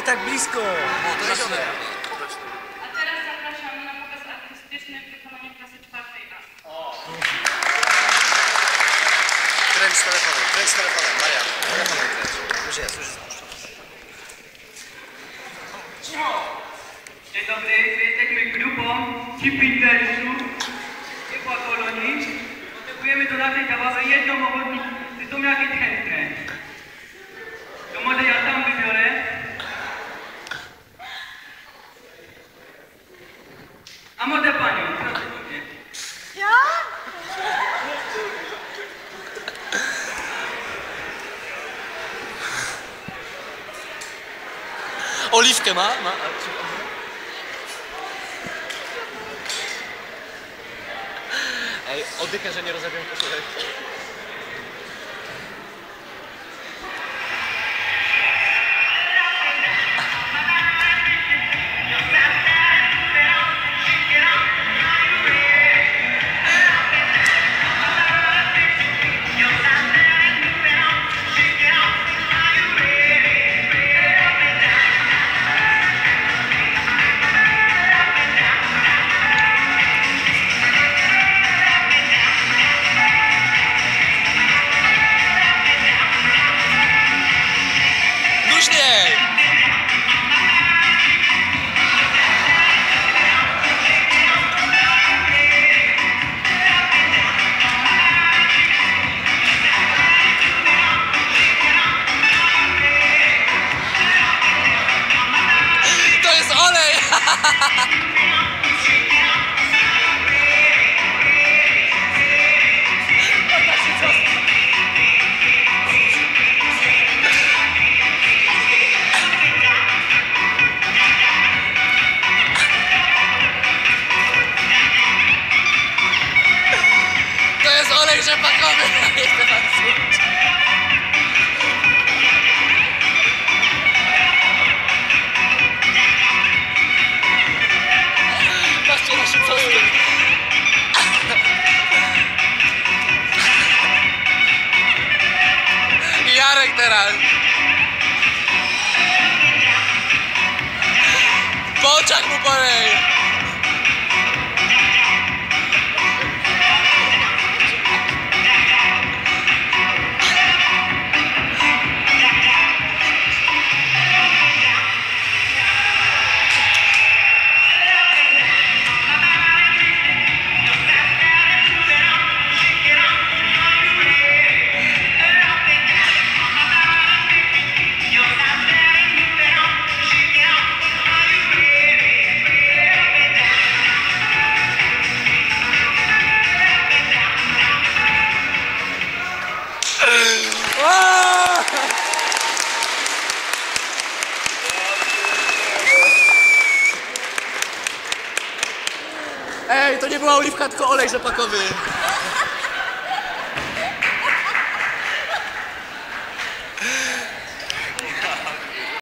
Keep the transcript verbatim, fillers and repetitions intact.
Nie tak blisko! O, to zacznę. A teraz zapraszamy na pokaz artystyczny w wykonaniu klasy czwartej A. Kręć z telefonem, kręć z telefonem, Maria. Telefonem kręć. Już jest, już jest. Dzień dobry, jesteśmy grupą Chipintersów Ciepła Kolonii. Potrzebujemy do naszej zabawy jedną ochotnicę. Czy są jakieś chętne? To może ja sam wybiorę. A może panią, proszę cię. Ja? Oliwkę ma? ma? Ej, oddychę, że nie rozebię koszulek. Luźniej! To jest olej! To jest olej rzepakowy! Nie chcę pan słuchać. Patrzcie na szybkości. Jarek teraz. Po oczach mu polej. Ej, to nie była oliwka, tylko olej rzepakowy.